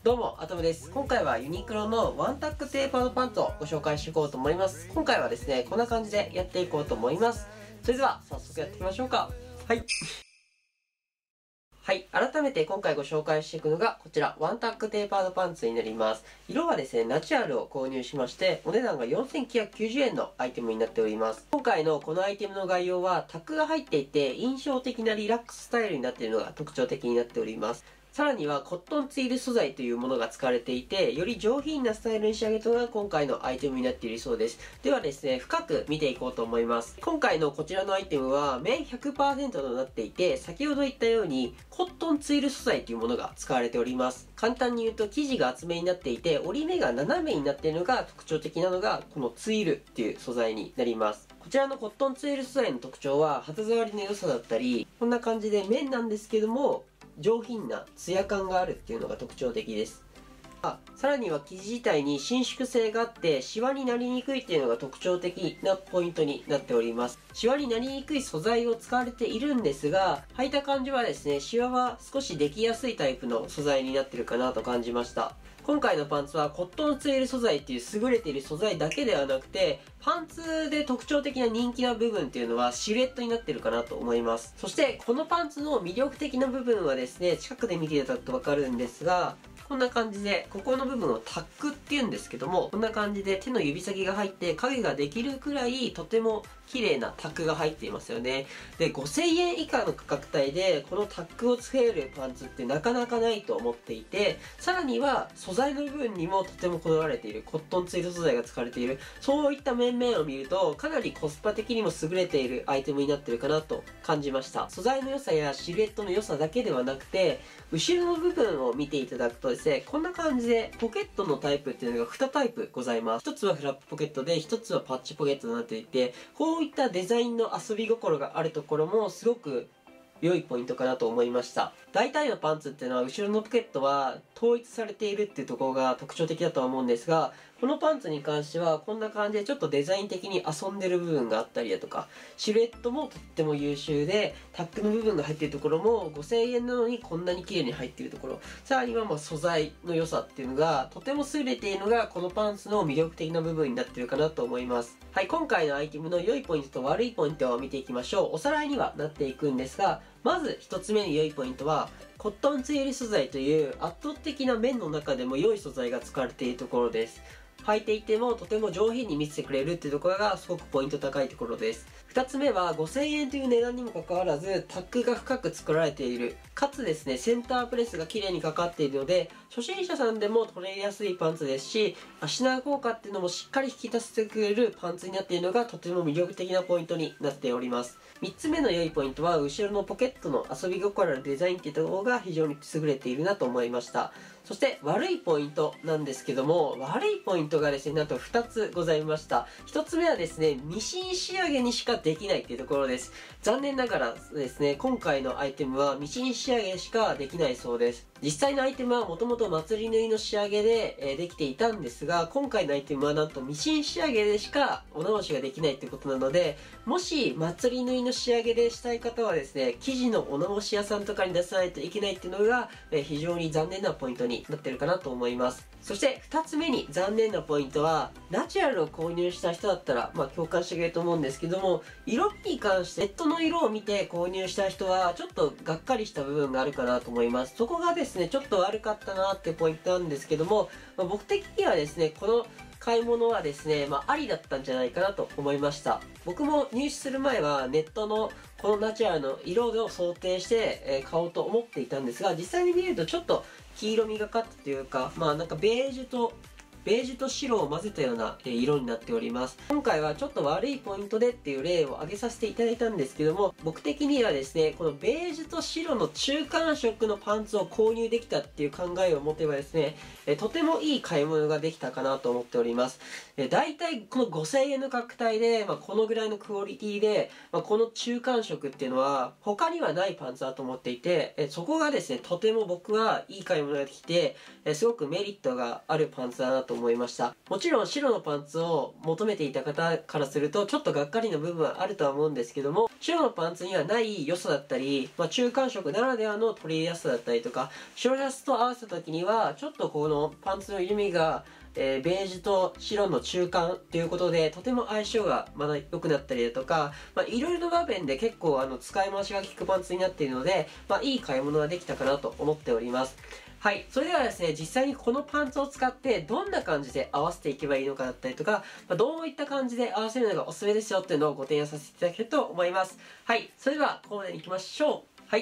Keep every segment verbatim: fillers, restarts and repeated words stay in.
どうも、アトムです。今回はユニクロのワンタックテーパードパンツをご紹介していこうと思います。今回はですね、こんな感じでやっていこうと思います。それでは、早速やっていきましょうか。はい。はい。改めて今回ご紹介していくのが、こちら、ワンタックテーパードパンツになります。色はですね、ナチュラルを購入しまして、お値段がよんせんきゅうひゃくきゅうじゅうえんのアイテムになっております。今回のこのアイテムの概要は、タックが入っていて、印象的なリラックススタイルになっているのが特徴的になっております。さらにはコットンツイル素材というものが使われていて、より上品なスタイルに仕上げたのが今回のアイテムになっているそうです。ではですね、深く見ていこうと思います。今回のこちらのアイテムは綿 ひゃくパーセント となっていて、先ほど言ったようにコットンツイル素材というものが使われております。簡単に言うと生地が厚めになっていて、折り目が斜めになっているのが特徴的なのがこのツイルっていう素材になります。こちらのコットンツイル素材の特徴は肌触りの良さだったり、こんな感じで綿なんですけども、上品なツヤ感があるっていうのが特徴的です。あ、さらには生地自体に伸縮性があってシワになりにくいっていうのが特徴的なポイントになっております。シワになりにくい素材を使われているんですが、履いた感じはですね、シワは少しできやすいタイプの素材になってるかなと感じました。今回のパンツはコットンツイル素材っていう優れている素材だけではなくて、パンツで特徴的な人気な部分っていうのはシルエットになってるかなと思います。そしてこのパンツの魅力的な部分はですね、近くで見ていただくとわかるんですが、こんな感じで、ここの部分をタックって言うんですけども、こんな感じで手の指先が入って影ができるくらいとても綺麗なタックが入っていますよね。で、ごせんえん以下の価格帯でこのタックをつけるパンツってなかなかないと思っていて、さらには素材の部分にもとてもこだわれている、コットンツイル素材が使われている、そういった面々を見るとかなりコスパ的にも優れているアイテムになっているかなと感じました。素材の良さやシルエットの良さだけではなくて、後ろの部分を見ていただくとですね、こんな感じでポケットのタイプっていうのがにタイプございます。一つはフラップポケットで、一つはパッチポケットになっていて、こういったデザインの遊び心があるところもすごく良いポイントかなと思いました。大体のパンツっていうのは後ろのポケットは統一されているっていうところが特徴的だとは思うんですが、このパンツに関してはこんな感じでちょっとデザイン的に遊んでる部分があったりだとか、シルエットもとっても優秀で、タックの部分が入っているところもごせんえんなのにこんなに綺麗に入っているところ、さらにはまあ素材の良さっていうのがとても優れているのがこのパンツの魅力的な部分になっているかなと思います。はい、今回のアイテムの良いポイントと悪いポイントを見ていきましょう。おさらいにはなっていくんですが、まず一つ目の良いポイントは、コットンツイル素材という圧倒的な綿の中でも良い素材が使われているところです。履いていてもとても上品に見せてくれるっていうところがすごくポイント高いところです。二つ目はごせんえんという値段にもかかわらずタックが深く作られている。かつですね、センタープレスが綺麗にかかっているので、初心者さんでも取れやすいパンツですし、足長効果っていうのもしっかり引き出してくれるパンツになっているのがとても魅力的なポイントになっております。三つ目の良いポイントは、後ろのポケットの遊び心あるデザインっていったところが非常に優れているなと思いました。そして悪いポイントなんですけども、悪いポイントがですね、なんとふたつございました。ひとつめはですね、ミシン仕上げにしかできないっていうところです。残念ながらですね、今回のアイテムはミシン仕上げしかできないそうです。実際のアイテムはもともと祭り縫いの仕上げで、えー、できていたんですが、今回のアイテムはなんとミシン仕上げでしかお直しができないってことなので、もし祭り縫いの仕上げでしたい方はですね、生地のお直し屋さんとかに出さないといけないっていうのが、えー、非常に残念なポイントになってるかなと思います。そしてふたつめに残念なポイントは、ナチュラルを購入した人だったら、まあ共感してくれると思うんですけども、色味に関してネットの色を見て購入した人はちょっとがっかりした部分があるかなと思います。そこがですね、ちょっと悪かったなってポイントなんですけども、まあ、僕的にはですね、この買い物はですね、まあ、ありだったんじゃないかなと思いました。僕も入手する前はネットのこのナチュラルの色を想定して、えー、買おうと思っていたんですが、実際に見るとちょっと黄色みがかったというか、まあなんかベージュとベージュと白を混ぜたような色になっております。今回はちょっと悪いポイントでっていう例を挙げさせていただいたんですけども、僕的にはですね、このベージュと白の中間色のパンツを購入できたっていう考えを持てばですね、とてもいい買い物ができたかなと思っております。だいたいこのごせんえんの価格帯で、まあ、このぐらいのクオリティで、まあ、この中間色っていうのは他にはないパンツだと思っていて、そこがですね、とても僕はいい買い物ができて、すごくメリットがあるパンツだなと思いました。もちろん白のパンツを求めていた方からするとちょっとがっかりの部分はあるとは思うんですけども、 白のパンツにはない良さだったり、まあ、中間色ならではの取り入れやすさだったりとか、白シャツと合わせた時にはちょっとこのパンツの緩みが、えー、ベージュと白の中間ということでとても相性がまだ良くなったりだとか、まあ、いろいろな場面で結構あの使い回しが効くパンツになっているので、まあ、いい買い物ができたかなと思っております。はい。それではですね、実際にこのパンツを使ってどんな感じで合わせていけばいいのかだったりとか、まあ、どういった感じで合わせるのがおすすめですよっていうのをご提案させていただけると思います。はい。それでは、ここまでに行きましょう。はい。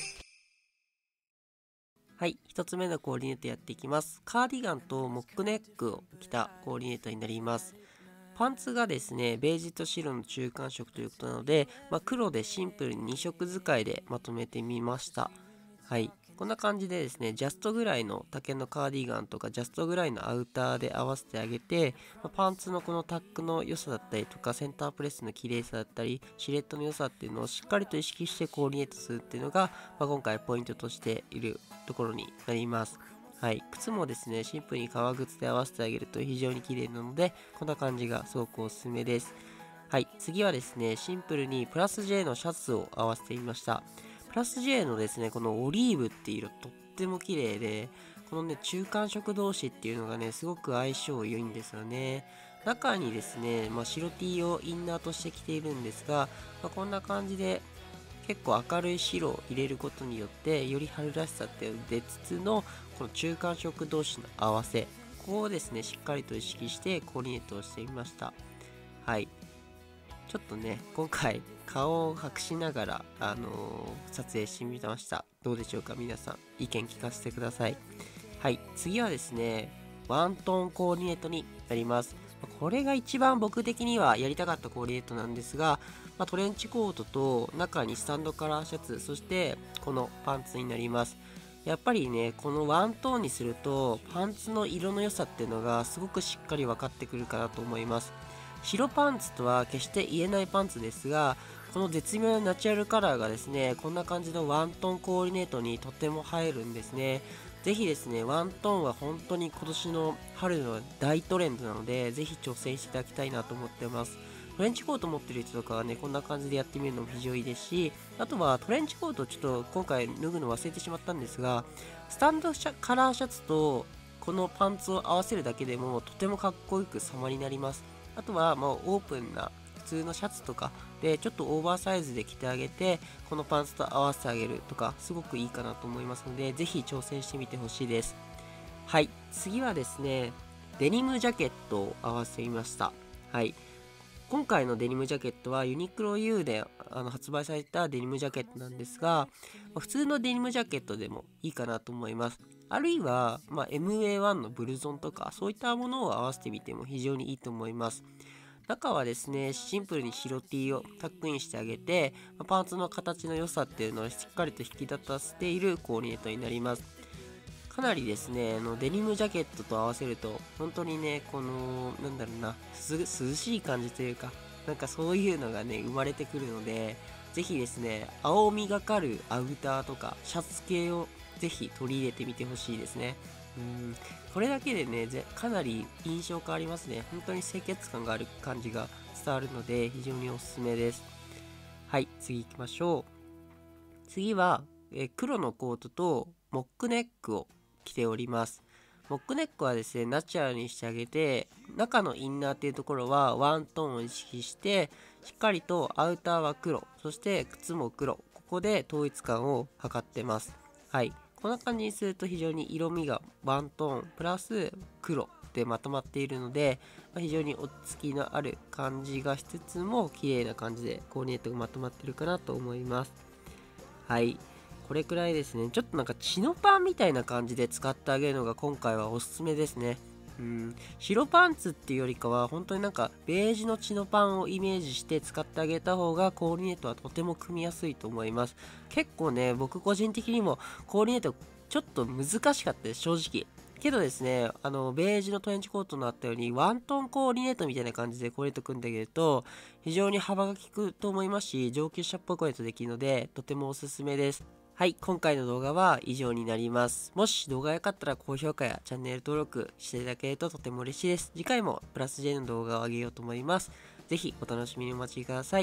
はい。一つ目のコーディネートやっていきます。カーディガンとモックネックを着たコーディネートになります。パンツがですね、ベージュと白の中間色ということなので、まあ、黒でシンプルにに色使いでまとめてみました。はい。こんな感じでですね、ジャストぐらいの丈のカーディガンとかジャストぐらいのアウターで合わせてあげて、まあ、パンツのこのタックの良さだったりとかセンタープレスの綺麗さだったりシルエットの良さっていうのをしっかりと意識してコーディネートするっていうのが、まあ、今回ポイントとしているところになります。はい、靴もですね、シンプルに革靴で合わせてあげると非常に綺麗なので、こんな感じがすごくおすすめです。はい、次はですね、シンプルにプラス J のシャツを合わせてみました。プラス J のですね、このオリーブっていう色とっても綺麗で、このね、中間色同士っていうのがね、すごく相性良いんですよね。中にですね、まあ、白 T をインナーとして着ているんですが、まあ、こんな感じで結構明るい白を入れることによってより春らしさって出つつのこの中間色同士の合わせ、ここをですねしっかりと意識してコーディネートをしてみました。はい、ちょっとね今回顔を隠しながら、あのー、撮影してみました。どうでしょうか、皆さん意見聞かせてください。はい、次はですねワントーンコーディネートになります。これが一番僕的にはやりたかったコーディネートなんですが、まあ、トレンチコートと中にスタンドカラーシャツ、そしてこのパンツになります。やっぱりねこのワントーンにするとパンツの色の良さっていうのがすごくしっかり分かってくるかなと思います。白パンツとは決して言えないパンツですが、この絶妙なナチュラルカラーがですねこんな感じのワントーンコーディネートにとても映えるんですね。ぜひですね、ワントーンは本当に今年の春の大トレンドなので、ぜひ挑戦していただきたいなと思ってます。トレンチコート持ってる人とかはね、こんな感じでやってみるのも非常にいいですし、あとはトレンチコートちょっと今回脱ぐの忘れてしまったんですが、スタンドシャカラーシャツとこのパンツを合わせるだけでもとてもかっこよく様になります。あとはもうオープンな普通のシャツとかでちょっとオーバーサイズで着てあげてこのパンツと合わせてあげるとかすごくいいかなと思いますので、ぜひ挑戦してみてほしいです。はい、次はですねデニムジャケットを合わせてみました。はい、今回のデニムジャケットはユニクロ ユー であの発売されたデニムジャケットなんですが、まあ、普通のデニムジャケットでもいいかなと思います。あるいは、まあ、エムエーワン のブルゾンとかそういったものを合わせてみても非常にいいと思います。中はですねシンプルに白 T をタックインしてあげて、パンツの形の良さっていうのをしっかりと引き立たせているコーディネートになります。かなりですねあのデニムジャケットと合わせると本当にねこのなんだろうな涼しい感じというか、なんかそういうのがね生まれてくるので、ぜひですね青みがかるアウターとかシャツ系をぜひ取り入れてみてほしいですね。うん、これだけでねかなり印象変わりますね。本当に清潔感がある感じが伝わるので非常におすすめです。はい、次行きましょう。次はえ黒のコートとモックネックを着ております。モックネックはですねナチュラルにしてあげて、中のインナーっていうところはワントーンを意識してしっかりとアウターは黒、そして靴も黒、ここで統一感を図ってます。はい、こんな感じにすると非常に色味がワントーンプラス黒でまとまっているので、まあ、非常に落ち着きのある感じがしつつも綺麗な感じでコーディネートがまとまってるかなと思います。はい、これくらいですね。ちょっとなんかチノパンみたいな感じで使ってあげるのが今回はおすすめですね。うん、白パンツっていうよりかは本当になんかベージュのチノパンをイメージして使ってあげた方がコーディネートはとても組みやすいと思います。結構ね僕個人的にもコーディネートちょっと難しかったです、正直。けどですねあのベージュのトレンチコートのあったようにワントーンコーディネートみたいな感じでコーディネート組んであげると非常に幅が利くと思いますし、上級者っぽいコーディネートできるのでとてもおすすめです。はい、今回の動画は以上になります。もし動画が良かったら高評価やチャンネル登録していただけるととても嬉しいです。次回もプラス J の動画を上げようと思います。ぜひお楽しみにお待ちください。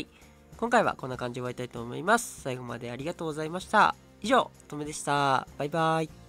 今回はこんな感じで終わりたいと思います。最後までありがとうございました。以上、とめでした。バイバイ。